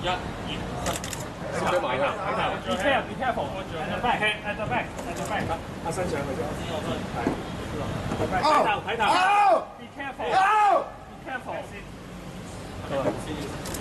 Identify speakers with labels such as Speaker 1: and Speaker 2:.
Speaker 1: 小隊埋㗎，
Speaker 2: Be careful, be careful. At the back, at the back, at the back.
Speaker 1: 阿新上去咗，係。
Speaker 2: 睇頭，睇頭。Be careful. Be careful.